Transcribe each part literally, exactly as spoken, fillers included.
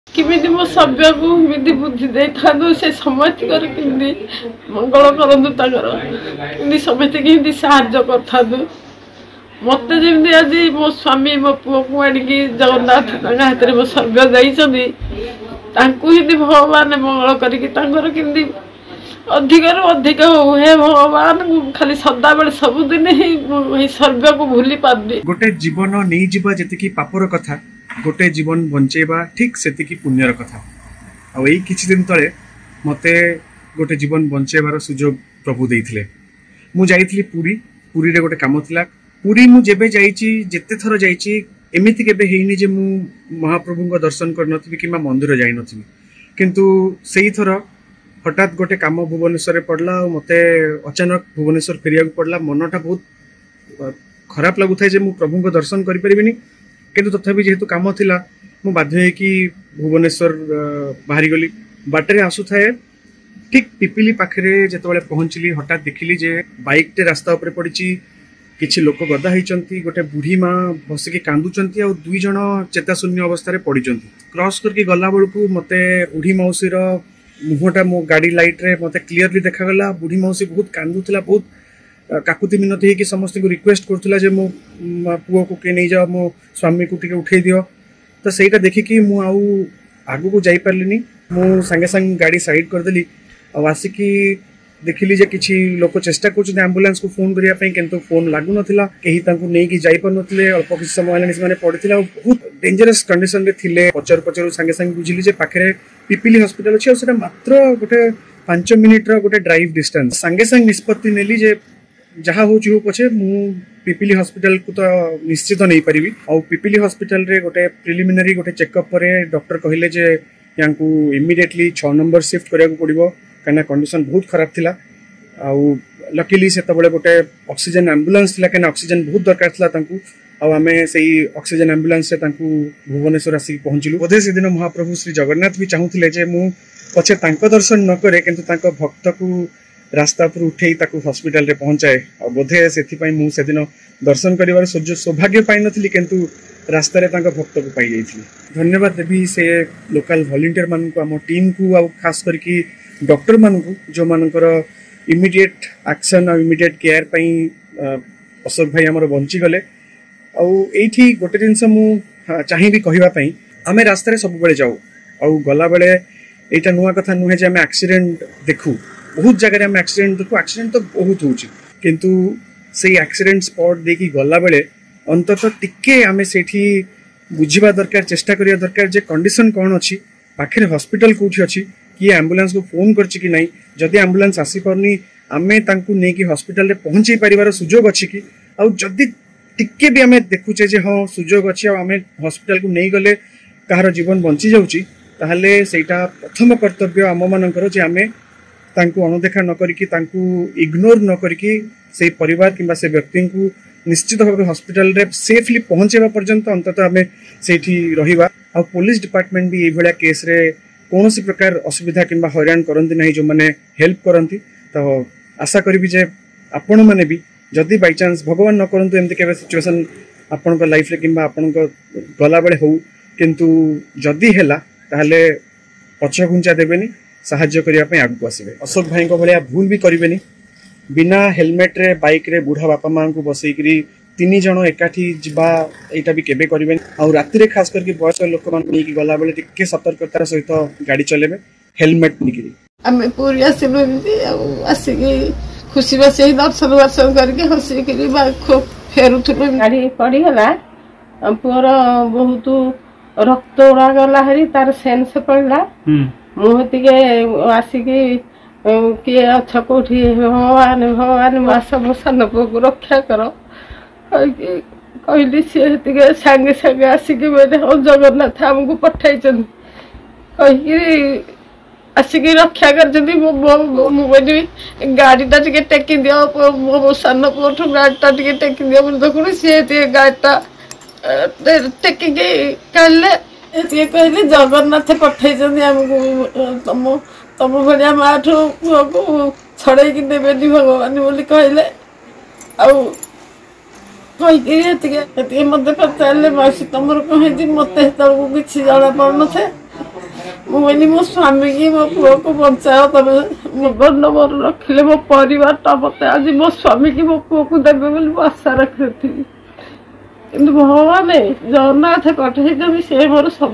किमिति मो सभ्य को किमिति बुद्धि दे थादु से समस्त कर किंदी मंगल करंदु ताकर किंदी समस्त किंदी सहाय्य कर थादु मते जेमति आज मो स्वामी मो पुओ को आनी की जगन्नाथ तांगा हाथ मो सभ्य जाई छथि तांकु हिंदी भगवान मंगल करी की तांकर किंदी अधिक रु अधिक हो हे भगवान खाली सदा बेले सब दिन ही सर्व को भूली पारनी गोटे जीवन नहीं जीवा जति की पापर कथा गोटे जीवन बंचेबा ठीक सेति की पुण्यर कथा आ एई किछि दिन तळे मते गोटे जीवन बंचेबार सुजोग प्रभु देइथिले मु जाइथिली पुरी पुरी रे गोटे काम थिला पुरी मु जेबे जाइची जेते थरो जाइची एमिति केबे हेइनी जे मु महाप्रभु को दर्शन कर नथिबी किमा मंदिर जाई नथिबी किंतु सेही थरो हठात गोटे काम भुवनेश्वर पड़ला और मते अचानक भुवनेश्वर फेरिया पड़ला मनटा बहुत खराब लगुଥାଏ जे मु प्रभु को दर्शन करि परिबिनी किंतु तथापि जेहेतु काम थिला मु बाध्य कि भुवनेश्वर बाहरी गली बाटरे आसु थाए ठीक पिपिली पाखरे जेतबेले पहुंचली हठात देखिली जे बाइक टे रास्ता ऊपर पड़िची किछि लोक गदा हिचंती गोटे बुढ़ी माँ बसिकी कांदुचंती और दुई जण चेता शून्य अवस्था रे पड़िचंती क्रॉस करके गला बेलू मते बुढ़ी मौसीर मुहटा मो गाड़ी लाइट रे मते क्लियरली देखा गला बुढ़ी मौसी बहुत कांदुथिला बहुत काकुति मिनती है कि समस्त को रिक्वेस्ट करथुला जे मो पुओ को के नहीं जाओ मो स्वामी को टिके उठे दियो तो सेटा देखि कि मु आउ आगु को जाई परलिनी मु संगे संग गाड़ी साइड कर देली और आसिकी देखिली जे किछि लोक चेष्टा करछु एम्बुलेंस को फोन करिया पई किंतु फोन लागु नथिला केही तांको नै कि जाई पर नथिले अल्प किछि समय लानि माने पड़िथिला बहुत डेंजरस कंडीशन रे थिले पचर पचर संगे संग बुझिली जे पाखरे पिपिली हॉस्पिटल अछि और सेटा मात्र गोटे पाँच मिनिट रो गोटे ड्राइव डिस्टेंस संगे संग निष्पत्ति नेली जे जहाँ हो पछे मु पिपिली हॉस्पिटल को तो निश्चित नहीं पारिबी और पिपिली हॉस्पिटल रे गोटे प्रिलिमिनरी गोटे चेकअप परे डॉक्टर कहले जे यांकु इमिडिएटली छह नंबर शिफ्ट करिया को पड़िबो कना कंडीशन बहुत खराब थिला आउ लकीली से तबले गोटे ऑक्सीजन एम्बुलेंस थिला कना ऑक्सीजन बहुत दरकार थिला तांकु और आमे सेही ऑक्सीजन एम्बुलेंस से तांकु भुवनेश्वर आसी पहुंचिलु बोधे से दिन महाप्रभु श्री जगन्नाथ भी चाहूथिले जे मु पछे तांको दर्शन न करे किंतु तांको भक्त को रास्ता पर उठे ताकू हॉस्पिटल रे पहुंचाए और बोधे से मु से दिन दर्शन करिवार सौभाग्य पाई नथिली किंतु रास्ता रे तांका भक्त को पाई जाइथिली धन्यवाद देबी से लोकल वॉलंटियर मान को हम टीम को आ खास करके डॉक्टर मान को जो मानकर इमीडिएट एक्शन और इमीडिएट केयर पई अशोक भाई हमर बंची गले आ एठी गोटे जिंस मु चाहि भी कहिबा पई आमे रास्ता रे सब बेले जाऊ आ गला बेले एटा नुवा कथा नुहे जे आमे एक्सीडेंट देखू बहुत जगह हम एक्सीडेंट देखो एक्सीडेंट तो बहुत होची किंतु से एक्सीडेंट स्पॉट देखी गला बेले अंततः टिके आमे सेठी बुझिबा दरकार चेष्टा करिया दरकार जे कंडीशन कोन अछि पाखरे हॉस्पिटल कोठी अछि कि एम्बुलेंस को फोन करछि कि नहीं जदि एम्बुलेंस आसी परनी आमे तांकु नै कि हॉस्पिटल रे पहुंची परिवार सुजोग अछि कि आ जदि टिके भी आमे देखुचे जे हां सुजोग अछि आ आमे हॉस्पिटल को नै गले कहार जीवन बंची जाउची ताहले सेटा प्रथम कर्तव्य आम मानकर जे आमे तांकु अनदेखा न करिकी तांकु इग्नोर न करिकी से परिवार किंबा से व्यक्ति को निश्चित भाव हॉस्पिटल रे सेफली पहुंचेबा पर्यंत अंततः आमे सेठी रहिबा आ पुलिस डिपार्टमेंट भी एई भलिया केस रे कोनोसी प्रकार असुविधा किंबा हैरान करंती नहीं जो माने हेल्प करंती तो आशा करिबी जे आपण माने भी जदि बाय चांस भगवान न करंतु एमते केबे सिचुएशन आपण को लाइफ रे किंबा आपण को गला बेले हो किंतु जदि हेला ताहले पछ घुंचा देबेनी साहाଯ୍य करिया पे आगु आसीबे अशोक भाई को भलिया भूल भी करिवेनी बिना हेलमेट रे बाइक रे बुढ़ा बापा मां को बसई करी तीन जण एकाठी जिबा एटा भी केबे करिवेनी और राति रे खास करके बयस्क लोक मान नै कि गला बेले टिके सतर्कतार सहित गाड़ी चलेबे हेलमेट निकरी हमें पूरी आसिलु आसी की खुशी बसे दर्शन वर्शन करके हसी करी खूब फेरुथुलु गाड़ी पड़ी गला पुअर बहुत रक्त उड़ा गला हरी तार सेंस पड़ला मुहति के आसिकी किए अच्छा कोठी भगवान भगवान मास मसान को रक्षा कर कहली सी सागे सागे आसिकी बोले हो जगन्नाथ आमको पठाई कहीकि आसिकी रक्षा कर गाड़ीटा टे टेकी दियो मो सान पुओ गाड़ीटा टे टेकी दियो देखुन सी गाड़ीटा टेकिकी काढ़ले ये कहले जगन्नाथ पठाई आमको तुम तुम भाया माँ ठू पुओ को छड़े देवेनि भगवान बोली कहले कहीकि मत पचारे मासी तुम कहीं मत किसी जना पड़ न थे मुझे मो स्वामी की मो पुओ को बचाओ तुम मोबाइल नंबर रखिले मो परिवार मत आज मो स्वामी की मो पुओ को देवे बोली आशा रखी कि भगवान जगन्नाथ पठे से मोर सब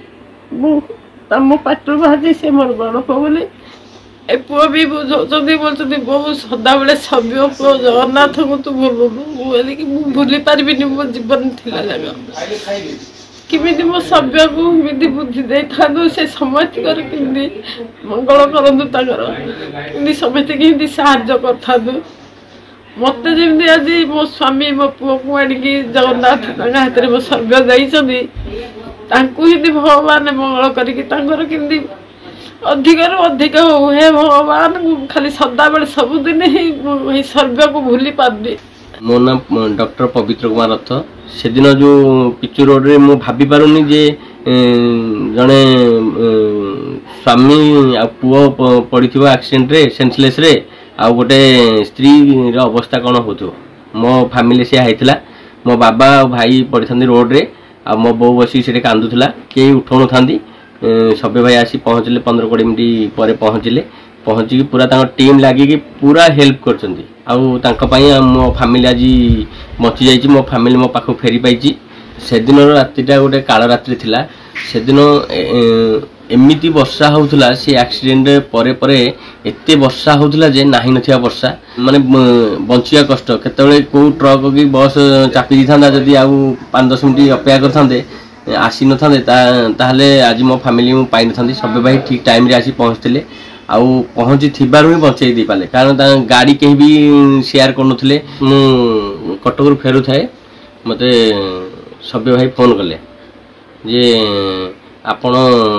मो पाटर बाहर से मोर बड़ पुओ बोली ए पुओ भी बुझाऊँ बोलते बहुत सदा बेले सभ्य पुओ जगन्नाथ को तू भूलुनु बोली कि भूली पार्बिनी मो जीवन थिला जगह किमिति मो सभ्य को किमिति बुद्धि दे था से समस्त कर किमिति मंगल करंतु ताकर किमिति समस्त किमिति सहाय्य कर था मत जमी आज मो स्वामी मो पुओ को आनिकी जगन्नाथ हाथ में मो सभ्य देइछथि तांकु हिंदी भगवान मंगल करिकी तांकर किमिति अधिक रु अधिक हो हे भगवान खाली सदा बेले सबुदिन ही सर्वे को भूली पारनी। मो नाम डॉक्टर पवित्र कुमार रथ से दिन जो पिचु रोड रे मु भाभी पारुनी जे जने स्वामी आ पुओ पड़िथिबो एक्सीडेंट रे सेंसलेस रे आ गोटे स्त्री रो अवस्था कोन होतो मो फैमिली से आइथिला मो बाबा और भाई पड़िथांदी रोड रे आ मो बो बसी से कांदुथिला के उठौन थांदी सबे भाई आसी पहुँचले पंद्रह कोड़े मिनट पर पहुँचले पहुँचिकी पूरा टीम लगिकी पूरा हेल्प करछंती आउ तांका पई मो फैमिली आज बची जाइए मो फैमिली मो पाखु फेरी पाई से दिन रातिटा गोटे काल रात्रि थिला से दिन एमिति वर्षा होउथला से एक्सीडेंट परे परे एते वर्षा होउथला जे नाही नथिया वर्षा माने बंचिया कष्ट केतबेले को ट्रक की बस चापी दिथांदा जदी आउ पाँच दस मिनट अपेक्षा करथांदे आसी न ताहले आज मो फैमिली मु पाई न सब भाई ठीक टाइम रे आसी पहुँचते आउ पहुँची थिबारु ही बचाई दे पाले कारण गाड़ी कहीं भी शेयर करनुथिले मु कटक फेरु थाए मते सब भाई फोन कले जे आपण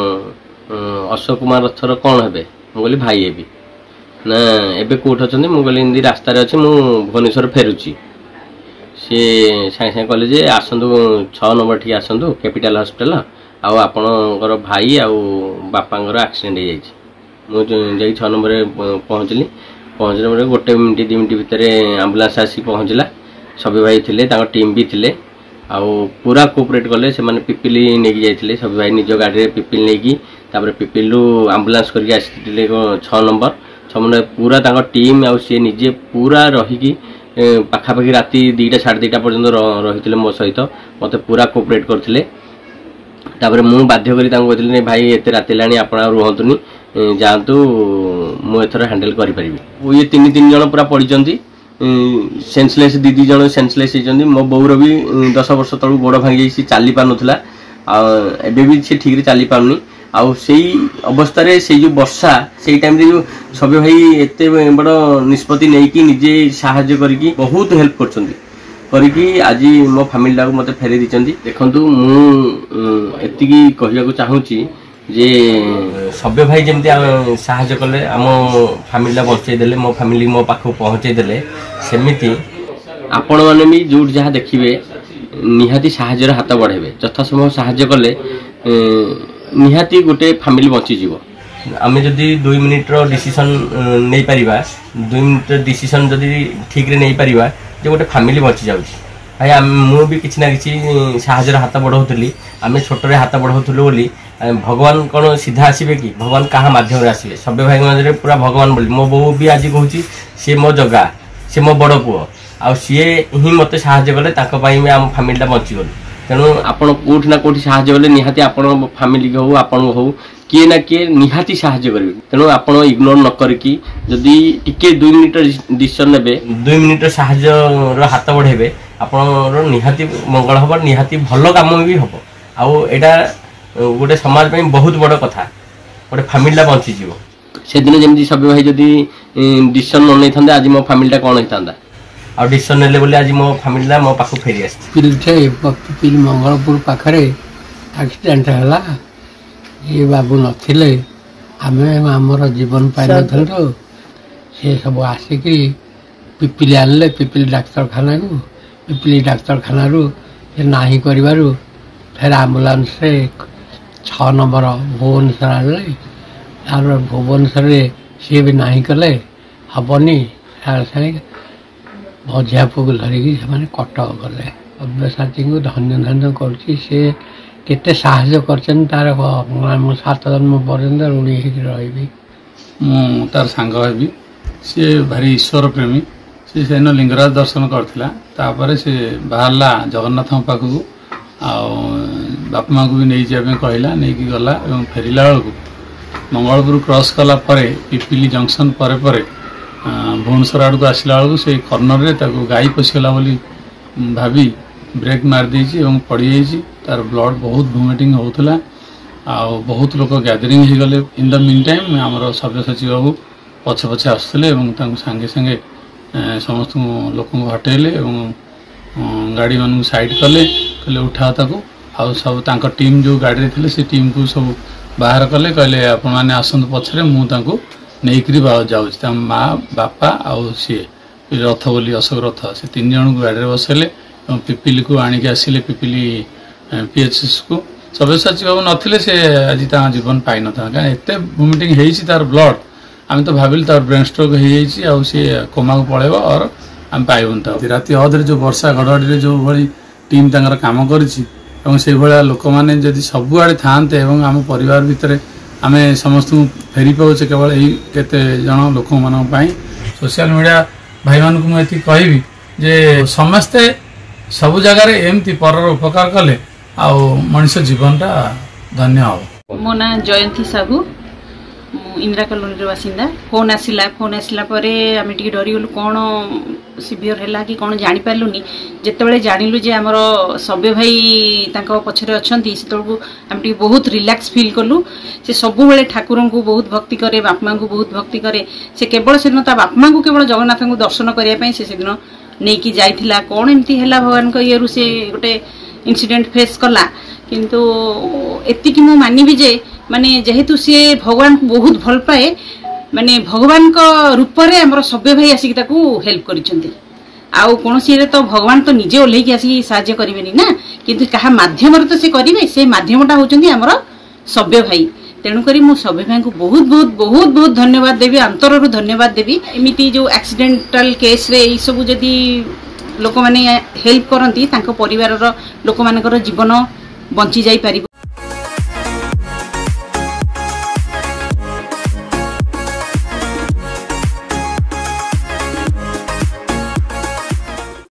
अशोक कुमार रथर कौन हेबे मु कहली भाई हेबी ना एबे कोठ अछंती मु कहली इंदी रास्ता रे अछि मु भुवनेश्वर फेरुची सी सागे सागे कहले जे आसतु छः नंबर ठीक आसतु कैपिटल हॉस्पिटल आउ आपणकर भाई आउ बापांगर एक्सीडेंट हो जाइए मुझे छः नंबर पहुँचली पहुँचला गोटे मिनट दु मिनट भितर आम्बुलांस आसी पहुँचला सब भाई थे टीम भी थे आउ पूरा कोऑपरेट कले से माने पिपिली नहीं जाते सब भाई निज गाड़ी पिपिल नहीं पिपिल आम्बुलांस करके आसी छः नंबर छः नंबर पूरा टीम आउ सी निजे पूरा रहीकी पाखापाखि राति दुईटा साढ़े दुईटा पर्यंत रही मो सहित मत पूरा कोऑपरेट करते तापर मु बाध्य करी तांको कहली भाई एते राति लाणी आपण रुहंतुनी जातु मु एथर हैंडल करि परिबी ये तीन तीन जन पूरा पड़िचंती सेंसलेस दी दी जन सेंसलेस होइचंती मो बौर भी दस वर्ष तळु गोड़ भांगी सी चाली पानुथला आ एबे भी से ठीक रे चाली पाउनी आउ से अवस्था रे से जो वर्षा से टाइम रे जो सब भाई एते बड़ निष्पत्ति नहीं कि निजे सहाय्य करके बहुत हेल्प करछंती करके आज मो फैमिली टाक मते फेरी दिचंती देखंतु मु एतिकी कहिया को चाहूची जे सब भाई जमती सहाय्य कले आम फैमिली बचाई देले मो फैमिली मो पाखु पहुँचे देले सेमिति आपण माने भी जो जहाँ देखिए निहाती साहाय्य हाथ बढ़ेबे यथा समय साहाय्य कले निहाती गोटे फैमिली बचीज आम जदि दुई मिनिट डिसीजन नहीं पारिबा दुई मिनिट डिसीजन जदि ठीक रे नहीं पारिबा जे गोटे फैमिली बची जाउची भाई मु भी किसी ना किसी साहाय्य हाथ बढ़ाऊली आम छोटे हाथ बढ़ाऊलु बोली भगवान कौन सीधा आसबे कि भगवान क्या मध्यम आसबे सब भाई मध्य पूरा भगवान बोली मो बो भी आज कहूँ सी मो जगा सी मो बड़ पुओ आ सी ही मत साहाय्य कले आम फैमिली बचीगल तेणु आपड़ कौटी ना कौटी साहाय्य कले निहाती आपण फैमिली हो आपण हो किए ना किए निहाती साहाय्य करेंगे तेणु आपड़ इग्नोर न करके जदि टिके दुई मिनिट डिसीजन ने दुई मिनिट साहाय्य हाथ बढ़ेबे आपड़ निहाती मंगल हम निहाती भल कम भी हम आउ एटा गोटे समाज में बहुत बड़ कथा गोटे फैमिली बंचीज से दिन जमी सब भाई जदि डिसीजन न नहीं था आज मो फैमिली कौन होता आ डिसीजन ने बोले आज मो फैमिली मो पाखु फेरी आसी मंगलपुर पाखरे एक्सीडेंट है ये बाबू नथिले आमे आमर जीवन पाई न सी सब आसिकी पिपिली आनले पिपिली डाक्तरखाना को पिपिली डाक्तरखाना से नाही करिवारु फिर आम्बुलांस रे छः नंबर भुवनेश्वर आनले भुवनेश्वर सी भी नाही कले हेनी सागे भजिया पुक धरिकी से कटक गले अव्यसाची को धन्य धन्य कर केते साहाय्य करछन तार मु सात जन्म पर्यंत ऋणी होकर रही मु तार सांग हेबी सी भारी ईश्वर प्रेमी सी सेन लिंगराज दर्शन करथिला तापर से बाहरला जगन्नाथ पाखक बापा माँ को भी नहीं जाबे कहला नहीं कि गला एवं फेरिला बेलू मंगलपुर क्रॉस कला परे पिपिली जंक्शन परे परे भुवनेश्वर आड़ को आसला बेलू से कर्नर रे ताको गाई पशिगला बोली भाभी ब्रेक मार देछि एवं पड़ी जाइछि तार ब्लड बहुत वोमिटिंग होउथला आ बहुत लोक गैदरिंग हो गले इन द मीन टाइम आमर सभ्य सचिव बाबू पछे पछे आसुले एवं तांको संगे संगे समस्त लोक हटेले एवं गाड़ी मानू साइड कले कहले उठा ताको आ सब तांको टीम जो गाड़ी थे से टीम को सब बाहर कले कहले आपण माने आसंत पछरे मु तांको नेइकरी जाउछि ता माँ बापा आउ सी रथ बोली अशोक रथ से तीन जन को गाड़ी बसैले पिपिली को आनिक आसिले पिपिली पीएचएस को सभ्य सचिव बाबू नथिले से आज जीवन पाई न था कहीं एत वोमिटिंग होती तार ब्लड आम तो भाविल तार ब्रेन स्ट्रोक हो जाए सी कोमा को पड़ेब और आम पाइबन था राति अधे जो वर्षा घड़घड़ी जो भाई टीम तांकर काम कर लोक मैंने जदि सबुआड़े थाते आम परिवार भितर आम समस्त फेरी पाचे केवल यही केते जन लोक मान सोशल मीडिया भाई मान को मुझे कहबी जे समस्ते सबु जगार एमती पर उपकार कले आउ मनुष्य जीवनटा धन्य हो। मो ना जयंती साहू इंदिरा कॉलोनी बासिंदा फोन आसला फोन आसला आम टे डरीगलु कौन सीवियर है कि कौन जापारूनी जिते जानलु जे आमर सभ्य भाई पछरे अच्छा से आम टे बहुत रिलैक्स फील कलु से सब बेले ठाकुर को बहुत भक्ति करे बापा माँ को बहुत भक्ति करे से केवल से दिन बापा माँ को केवल जगन्नाथ को दर्शन करने से से दिन नहीं कि जाइथिला कौन एमती है भगवान को ये से गोटे इंसिडेंट फेस कला किंतु एतिकी मु मानिबी जे माने जेहेतु सी भगवान को बहुत भल पाए माने भगवान को रूप रे हमर सभ्य भाई आसिक ताकू हेल्प करिसंती आउ कोनोसी रे तो भगवान तो निजे ओल्हे की आसी सहाय्य करिवेनी ना किंतु कहा माध्यम रे तो से करिवे से माध्यमटा होचंती हमर सभ्य भाई तेणु करी मु सभ्य भाई को बहुत बहुत बहुत बहुत धन्यवाद देवी अंतर रु धन्यवाद देवी एमिति जो एक्सीडेंटल केस रे ई सब जदी लोक माने हेल्प करंती तांको परिवार रो लोक मानकर जीवन बंची जाई पारिबो।